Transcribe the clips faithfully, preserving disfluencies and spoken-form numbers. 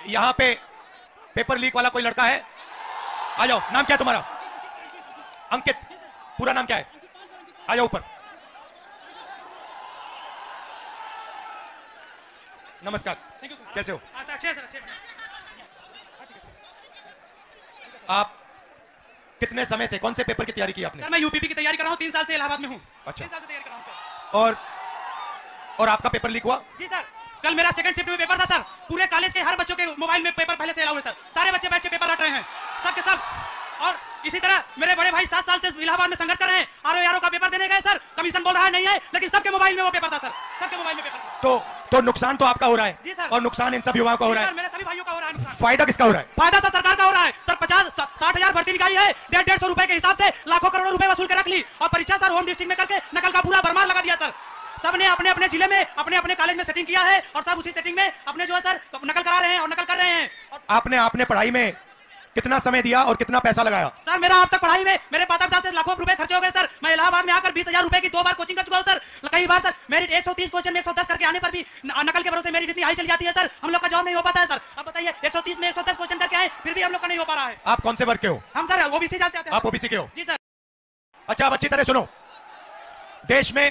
यहाँ पे paper leak वाला कोई लड़का है? आ जाओ। नाम क्या है तुम्हारा? अंकित। पूरा नाम क्या है? आ जाओ ऊपर। नमस्कार। कैसे हो? अच्छे सर, अच्छे। आप कितने समय से, कौन से पेपर की तैयारी की आपने? सर मैं यूपीपी की तैयारी कर रहा हूँ, तीन साल से इलाहाबाद में हूँ। अच्छा। तीन साल से तैयारी कर रहा हूँ सर। और और आपका पेपर लीक हुआ? जी सर, कल मेरा सेकंड शिफ्ट में पेपर था सर। पूरे कॉलेज के हर बच्चों के मोबाइल में पेपर पहले से अलाउ है सर। सारे बच्चे बैठ के पेपर रट रहे हैं सब के सब। और इसी तरह मेरे बड़े भाई सात साल से इलाहाबाद में संघर्ष कर रहे हैं। आर ओ आर ओ का पेपर देने गए सर, कमीशन बोल रहा है नहीं है, लेकिन सबके मोबाइल में वो पेपर था सर। सबके मोबाइल में पेपर था। तो तो नुकसान तो आपका हो रहा है। जी सर। और नुकसान इन सब युवाओं का हो रहा है। मेरे सभी भाइयों का हो रहा है नुकसान। फायदा किसका हो रहा है? फायदा सर सरकार का हो रहा है सर। पचास साठ हजार भर्ती निकाली है, डेढ़ डेढ़ सौ रुपए के हिसाब से लाखों करोड़ों रुपए वसूल के रख ली। और परीक्षा सर होम डिस्ट्रिक्ट में करके नकल का पूरा भरमार लगा दिया सर। सबने अपने अपने जिले में अपने अपने कॉलेज में सेटिंग किया है और सब उसी सेटिंग में अपने जो है सर नकल करा रहे हैं और नकल कर रहे हैं। और आपने आपने पढ़ाई में कितना समय दिया और कितना पैसा लगाया? सर मेरा अब तक पढ़ाई में मेरे माता पिता से लाखों रुपए खर्चे हो गए सर। मैं इलाहाबाद में आकर बीस हजार रुपए की दो बार कोचिंग कर चुका हूं सर। कई बार सर मेरिट एक सौ तीस क्वेश्चन में एक सौ दस करके आने पर भी नकल के भरोसे मेरी जितनी हाई चली जाती है सर, हम लोग का जॉब नहीं हो पाता है सर। अब बताइए एक सौ तीस में एक सौ दस क्वेश्चन करके आए फिर भी हम लोग का नहीं हो पा रहा है। आप कौन से वर्ग के हो? हम सर ओबीसी जाते हैं। आप ओबीसी के हो? जी सर। अच्छा, अब अच्छी तरह सुनो। देश में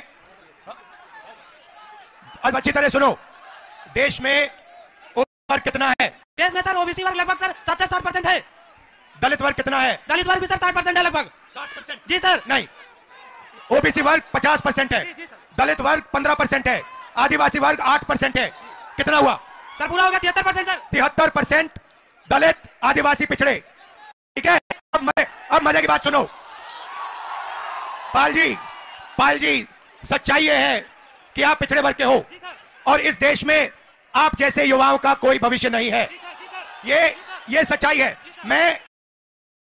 अब अच्छी तरह सुनो देश में ओबीसी वर्ग कितना है? देश में सर ओबीसी वर्ग लगभग सर सत्तर साठ परसेंट है। दलित वर्ग कितना है? दलित वर्ग भी सर साठ परसेंट है लगभग। साठ परसेंट? जी सर। नहीं, ओबीसी वर्ग पचास परसेंट है। जी, जी सर। दलित वर्ग पंद्रह परसेंट है। आदिवासी वर्ग आठ परसेंट है। कितना हुआ? सर पूरा हो गया तिहत्तर परसेंट सर। तिहत्तर परसेंट दलित, आदिवासी, पिछड़े। ठीक है। अब मजे अब मजे की बात सुनो। पाल जी, पाल जी, सच्चाई ये है कि आप पिछड़े वर्ग के हो जी सर। और इस देश में आप जैसे युवाओं का कोई भविष्य नहीं है। जी सर, जी सर। ये ये सच्चाई है। मैं